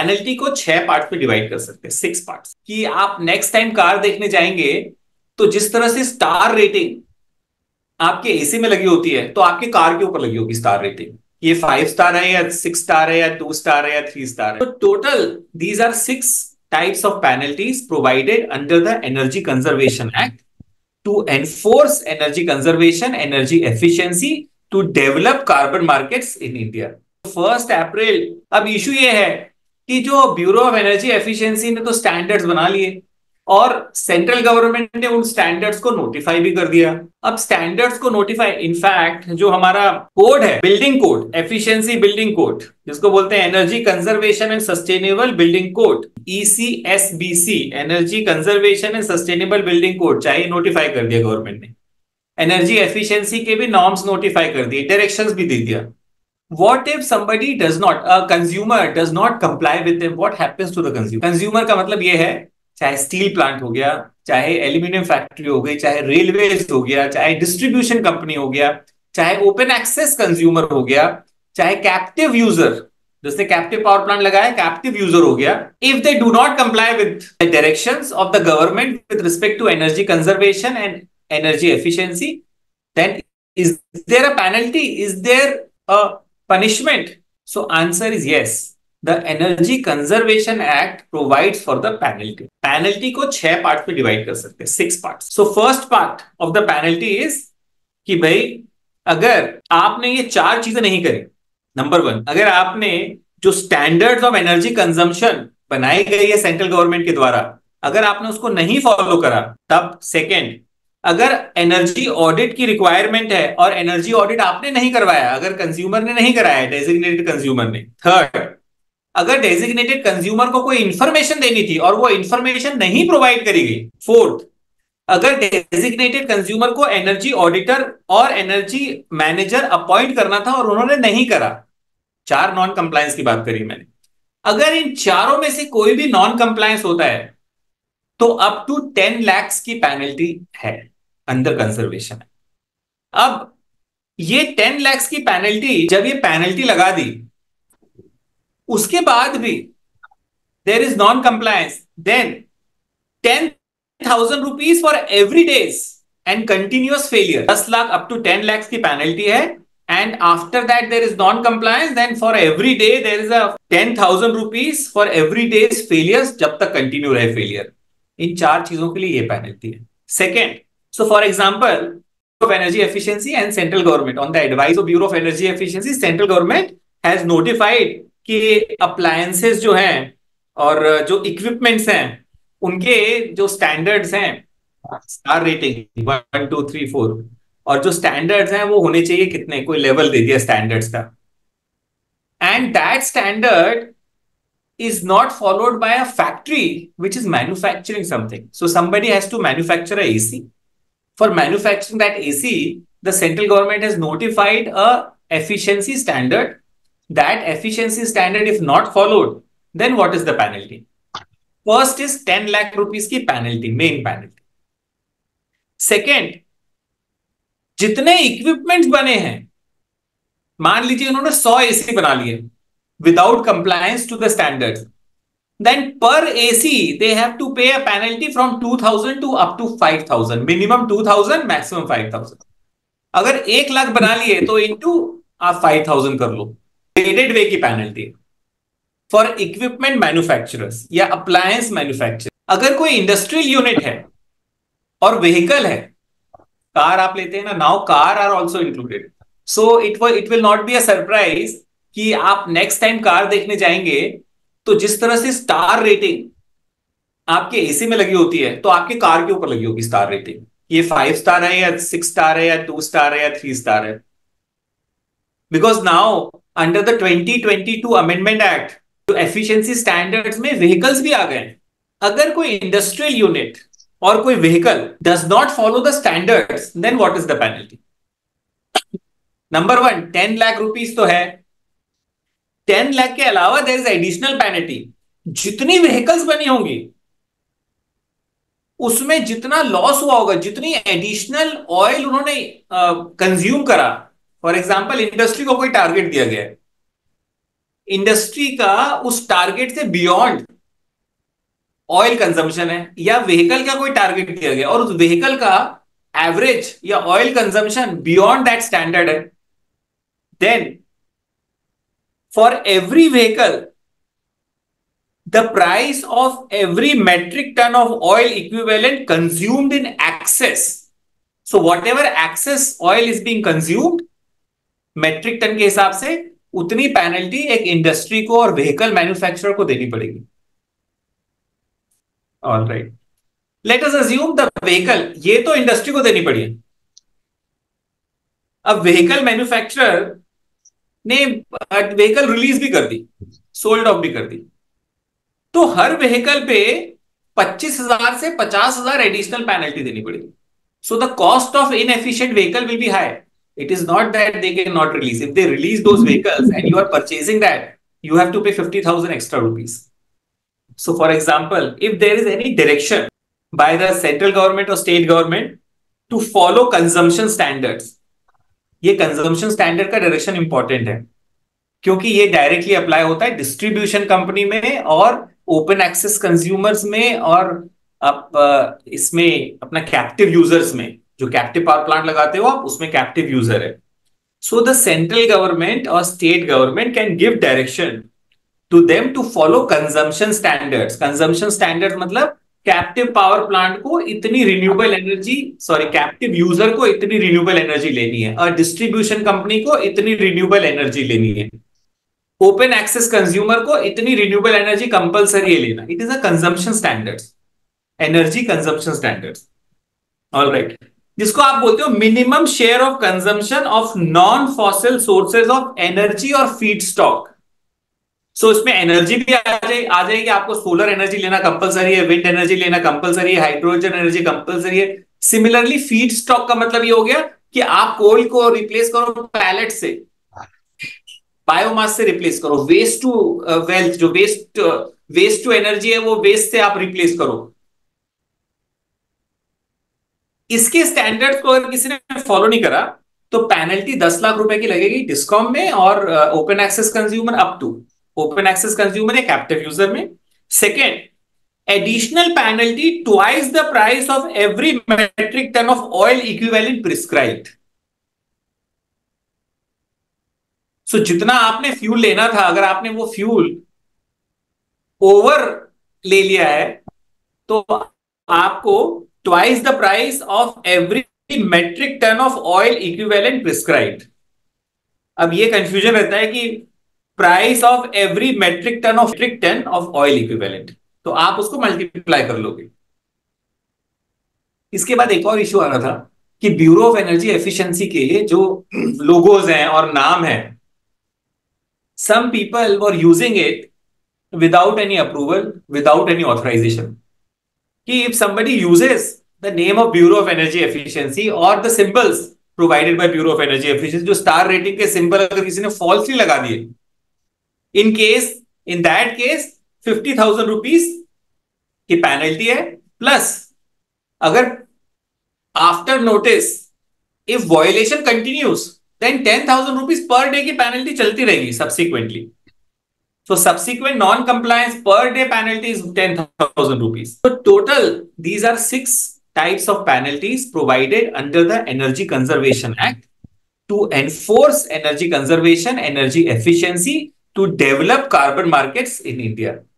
Penalty को 6 part में divide कर सकते हैं, 6 पार्ट्स। कि आप नेक्स्ट टाइम कार देखने जाएंगे तो जिस तरह से स्टार रेटिंग आपके एसी में लगी होती है तो आपकी कार के ऊपर लगी होगी स्टार रेटिंग। ये 5 स्टार है या 6 स्टार है या 2 स्टार है या 3 स्टार है। तो total these are 6 types of penalties provided under the energy conservation act to enforce energy conservation, energy efficiency, to develop carbon markets in India. 1 अप्रैल, अब इशू ये है कि जो ब्यूरो ऑफ एनर्जी एफिशिएंसी ने तो स्टैंडर्ड्स बना लिए और सेंट्रल गवर्नमेंट ने उन स्टैंडर्ड्स को नोटिफाई भी कर दिया। अब स्टैंडर्ड्स को नोटिफाई, इनफैक्ट जो हमारा कोड है, building code, efficiency building code, जिसको बोलते हैं energy conservation and sustainable building code, ECSBC, energy conservation and sustainable building code, चाहे नोटिफाई कर दिया गवर्नमेंट ने। एनर्जी एफिशिएंसी के भी नॉर्म्स नोटिफाई कर दिए, डायरेक्शंस भी दे दिया। What if somebody does not, a consumer does not comply with them? What happens to the consumer? Consumer का मतलब ये है, चाहे स्टील प्लांट हो गया, चाहे एल्यूमिनियम फैक्ट्री हो गई, चाहे रेलवेज हो गया, चाहे डिस्ट्रीब्यूशन कंपनी हो गया, चाहे ओपन एक्सेस कंज्यूमर हो गया, चाहे कैप्टिव यूजर, जैसे कैप्टिव पावर प्लांट लगाया, कैप्टिव यूजर हो गया। If they do not comply with the directions of the government with respect to energy conservation and energy efficiency, then is there a penalty? Is there a punishment? So answer is yes. The Energy Conservation Act provides for the penalty. Penalty को 6 part में divide कर सकते हैं, 6 part. So first part of the penalty is कि भाई अगर आपने ये 4 चीजें नहीं करी, नंबर 1, अगर आपने जो स्टैंडर्ड्स ऑफ एनर्जी कंजम्पशन बनाई गई है सेंट्रल गवर्नमेंट के द्वारा, अगर आपने उसको नहीं फॉलो करा, तब सेकेंड, अगर एनर्जी ऑडिट की रिक्वायरमेंट है और एनर्जी ऑडिट आपने नहीं करवाया, अगर कंज्यूमर ने नहीं कराया, डेजिग्नेटेड कंज्यूमर ने। थर्ड, अगर डेजिग्नेटेड कंज्यूमर को कोई इंफॉर्मेशन देनी थी और वो इंफॉर्मेशन नहीं प्रोवाइड करी गई। फोर्थ, अगर डेजिग्नेटेड कंज्यूमर को एनर्जी ऑडिटर और एनर्जी मैनेजर अपॉइंट करना था और उन्होंने नहीं करा। 4 नॉन कंप्लायंस की बात करी मैंने। अगर इन चारों में से कोई भी नॉन कंप्लायंस होता है तो अप टू 10 lakhs की पेनल्टी है अंडर कंजर्वेशन। अब ये 10 lakhs की पेनल्टी, जब ये पेनल्टी लगा दी उसके बाद भी there is non compliance, then 10,000 rupees for every days and continuous failure. 10 lakh up to 10 lakhs की पेनल्टी है, and after that there is non compliance, then for every day there is a 10,000 rupees for every days failures, जब तक continue रहे failure. इन 4 चीजों के लिए ये penalty है। Second, so for example, of energy efficiency and central government, on the advice of Bureau of Energy Efficiency, central government has notified कि appliances जो हैं और जो equipments हैं उनके जो standards हैं, star rating 1 2 3 4, और जो standards हैं वो होने चाहिए कितने, कोई level दे दिया standards का, and that standard is not followed by a factory which is manufacturing something. So somebody has to manufacture a AC. For manufacturing that AC, the central government has notified a efficiency standard. That efficiency standard, if not followed, then what is the penalty? First is 10 lakh rupees की penalty, main penalty. Second, जितने equipments बने हैं, मान लीजिए उन्होंने 100 AC बना लिए without compliance to the standards, then per AC they have to pay a penalty from 2,000 to up to 5,000, minimum 2,000, maximum 5,000। अगर 1 लाख बना लिए तो into आप 5,000 कर लो, graded वे की पेनल्टी फॉर इक्विपमेंट मैन्युफैक्चरर्स या अप्लायंस मैन्युफैक्चरर। अगर कोई इंडस्ट्रियल यूनिट है और व्हीकल है, कार आप लेते हैं ना, now car are also included, so it will not be a surprise कि आप नेक्स्ट टाइम कार देखने जाएंगे तो जिस तरह से स्टार रेटिंग आपके एसी में लगी होती है तो आपके कार के ऊपर लगी होगी स्टार रेटिंग। ये 5 स्टार है या 6 स्टार है या 2 स्टार है या 3 स्टार है, because now under the 2022 amendment act तो एफिशिएंसी स्टैंडर्ड्स में व्हीकल्स भी आ गए। अगर कोई इंडस्ट्रियल यूनिट और कोई vehicle does not follow the standards, then what is the penalty? Number 1, 10 lakh rupees तो है। 10 लाख के अलावा देयर इज एडिशनल पेनल्टी। जितनी व्हीकल्स बनी होंगी उसमें जितना लॉस हुआ होगा, जितनी एडिशनल ऑयल उन्होंने कंज्यूम करा, फॉर एग्जांपल इंडस्ट्री को कोई टारगेट दिया गया है इंडस्ट्री का उस टारगेट से बियॉन्ड ऑयल कंजम्पशन है, या व्हीकल का कोई टारगेट दिया गया और उस व्हीकल का एवरेज या oil consumption beyond that standard है, then for every vehicle the price of every metric ton of oil equivalent consumed in excess, so whatever excess oil is being consumed metric ton के हिसाब से, उतनी penalty एक industry को और vehicle manufacturer को देनी पड़ेगी। All right, let us assume the vehicle, ये तो इंडस्ट्री को देनी पड़ी है। अब व्हीकल मैन्युफैक्चरर ने व्हीकल रिलीज भी कर दी, सोल्ड ऑफ भी कर दी, तो हर व्हीकल पे 25,000 से 50,000 एडिशनल पेनल्टी देनी पड़ेगी। So the cost of inefficient vehicle will be high. It is not that they can not release, if they release those vehicles and you are purchasing that, you have to pay 50,000 extra rupees. So for example, if there is any direction by the central government or state government to follow consumption standards, ये consumption standard का direction important है क्योंकि ये directly apply होता है distribution company में और open access consumers में, और आप इसमें अपना कैप्टिव यूजर्स में, जो कैप्टिव पावर प्लांट लगाते हो आप, उसमें कैप्टिव यूजर है। सो द सेंट्रल गवर्नमेंट और state government can give direction to them to follow consumption standards. Consumption standard मतलब कैप्टिव पावर प्लांट को इतनी renewable energy, sorry captive user को इतनी रिन्यूएबल एनर्जी लेनी है और डिस्ट्रीब्यूशन कंपनी को इतनी रिन्यूएबल एनर्जी लेनी है, ओपन एक्सेस कंज्यूमर को इतनी रिन्यूएबल एनर्जी कंपलसरी लेना। It is a consumption standards, energy consumption standards. Alright, जिसको आप बोलते हो minimum share of consumption of non fossil sources of energy और फीड स्टॉक। सो इसमें एनर्जी भी आ जाएगी, आपको सोलर एनर्जी लेना कंपलसरी है, विंड एनर्जी लेना कंपलसरी है, हाइड्रोजन एनर्जी कंपलसरी है। सिमिलरली फीड स्टॉक का मतलब ये हो गया कि आप कोल को रिप्लेस करो पैलेट से, बायोमास से रिप्लेस करो, वेस्ट टू वेल्थ, जो वेस्ट टू एनर्जी है वो वेस्ट से आप रिप्लेस करो। इसके स्टैंडर्ड्स को अगर किसी ने फॉलो नहीं करा तो पेनल्टी 10 लाख रुपए की लगेगी डिस्कॉम में और open access consumer, up to open access consumer या कैप्टिव यूजर में। Second, additional penalty twice the price of every metric ton of oil equivalent prescribed. So जितना आपने फ्यूल लेना था, अगर आपने वो फ्यूल ओवर ले लिया है तो आपको twice the price of every metric ton of oil equivalent prescribed. अब ये कंफ्यूजन रहता है कि price of every metric ton of oil equivalent, तो आप उसको मल्टीप्लाई कर लोगे। इसके बाद एक और इश्यू आ रहा था कि ब्यूरो ऑफ एनर्जी एफिशिएंसी के जो लोगोज हैं और नाम है, some people were using it without any approval, without any authorization. कि if somebody uses the name of Bureau of Energy Efficiency or the symbols provided by Bureau of Energy Efficiency, जो star rating के symbol अगर किसी ने falsely लगा दिए, in that case 50,000 rupees की penalty है, प्लस अगर after notice if violation continues then 10,000 rupees per day की पेनल्टी चलती रहेगी subsequently. So subsequent non-compliance per day penalty is 10,000 rupees. So total, these are 6 types of penalties provided under the Energy Conservation Act to enforce energy conservation, energy efficiency, to develop carbon markets in India.